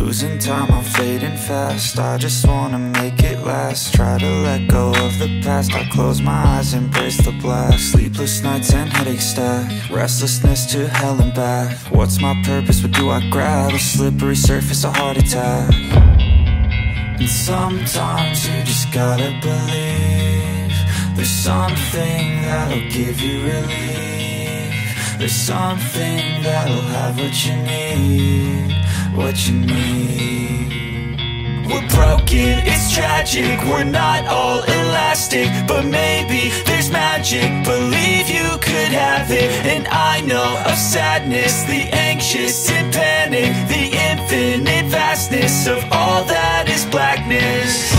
Losing time, I'm fading fast. I just wanna make it last. Try to let go of the past. I close my eyes, embrace the blast. Sleepless nights and headaches stack. Restlessness to hell and back. What's my purpose, what do I grab? A slippery surface, a heart attack. And sometimes you just gotta believe there's something that'll give you relief. There's something that'll have what you need, what you need. We're broken, it's tragic, we're not all elastic, but maybe there's magic, believe you could have it. And I know of sadness, the anxious and panic, the infinite vastness of all that is blackness.